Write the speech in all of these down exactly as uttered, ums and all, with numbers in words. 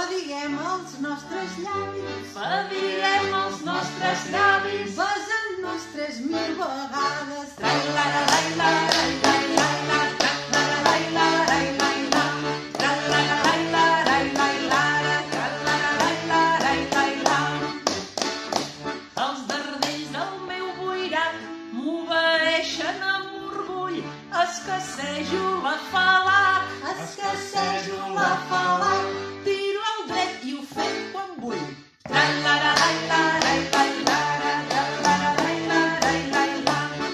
Fadiguem els nostres llavis, Fadiguem els nostres llavis, besant-nos tres mil vegades. Tra-la-la-la-la-la-la-la, tra-la-la-la-la-la-la-la, tra-la-la-la-la-la-la-la, tra-la-la-la-la-la-la. Els dardells del meu boirat m'obeeixen amb orgull, escassejo la falà, Escassejo la falà, tiro al dret i ho fem quan vull. Tra-la-la-la-la-la-la-la, tra-la-la-la-la-la-la,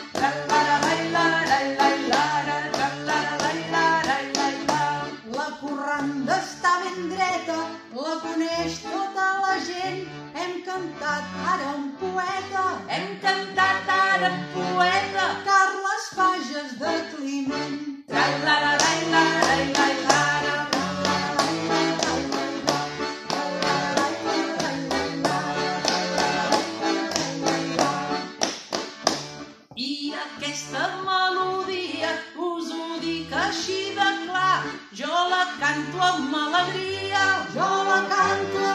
tra-la-la-la-la-la-la, tra-la-la-la-la-la-la. la corranda està ben dreta, la coneix tota la gent. Hem cantat ara un poeta, Hem cantat ara en poeta. Carles Fages de Climent. Tra-la-la-la-la-la-la-la. I aquesta melodia, us ho dic així de clar, jo la canto amb alegria. Jo la canto